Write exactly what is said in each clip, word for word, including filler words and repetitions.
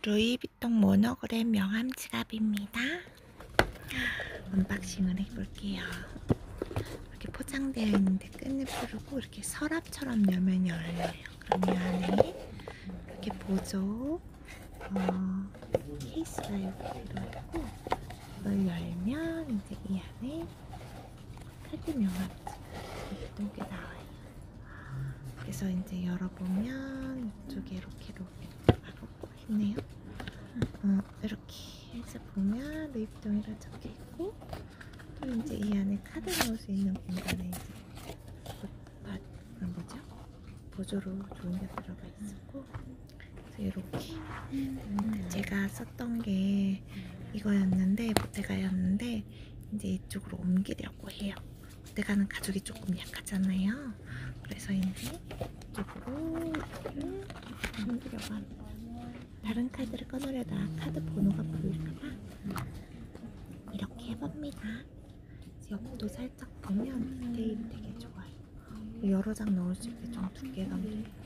루이비통 모노그램 명함 지갑입니다. 언박싱을 해볼게요. 이렇게 포장되어 있는데 끈을 풀고 이렇게 서랍처럼 열면 열려요. 그럼 이 안에 이렇게 보조 어, 케이스가 이렇게 들어있고, 이걸 열면 이제 이 안에 카드 명함 지갑 이렇게 나와요. 그래서 이제 열어보면 이쪽에 이렇게 로고 꼭 있네요. 어, 이렇게 해서 보면 루이비통이라 적혀있고, 또 이제 이 안에 카드 넣을 수 있는 공간에 이제 바, 그 뭐죠? 보조로 좋은 게 들어가 있었고, 그래서 이렇게 음, 제가 썼던 게 이거였는데, 보테가였는데 이제 이쪽으로 옮기려고 해요. 보테가는 가죽이 조금 약하잖아요. 그래서 이제 이쪽으로 이렇게 옮기려고 합니다. 다른 카드를 꺼내려다 카드 번호가 보일까봐 이렇게 해봅니다. 옆도 살짝 보면 디테일이 되게 좋아요. 여러 장 넣을 수 있게 좀 두께감도 있고,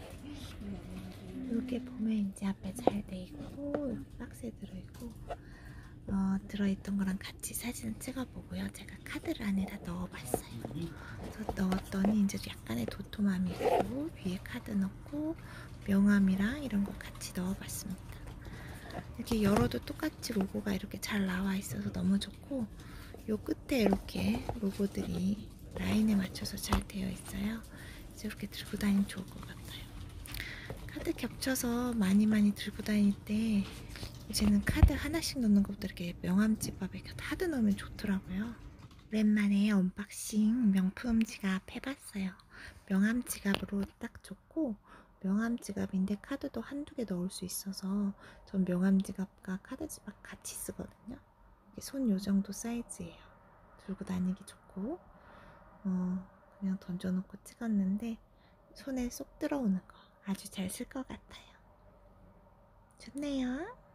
이렇게 보면 이제 앞에 잘 돼 있고, 여기 박스에 들어있고, 어, 들어있던 거랑 같이 사진을 찍어보고요. 제가 카드를 안에다 넣어봤어요. 그래서 넣었더니 이제 약간의 도톰함이 있고, 위에 카드 넣고 명함이랑 이런 거 같이 넣어봤습니다. 이렇게 열어도 똑같이 로고가 이렇게 잘 나와 있어서 너무 좋고, 요 끝에 이렇게 로고들이 라인에 맞춰서 잘 되어 있어요. 그래서 이렇게 들고 다니면 좋을 것 같아요. 카드 겹쳐서 많이 많이 들고 다닐 때 이제는 카드 하나씩 넣는 것보다 이렇게 명함 지갑에 카드 넣으면 좋더라고요. 오랜만에 언박싱 명품 지갑 해봤어요. 명함 지갑으로 딱 좋고, 명함 지갑인데 카드도 한두 개 넣을 수 있어서 전 명함 지갑과 카드 지갑 같이 쓰거든요. 손 요정도 사이즈예요. 들고 다니기 좋고, 어, 그냥 던져놓고 찍었는데 손에 쏙 들어오는 거 아주 잘 쓸 것 같아요. 좋네요.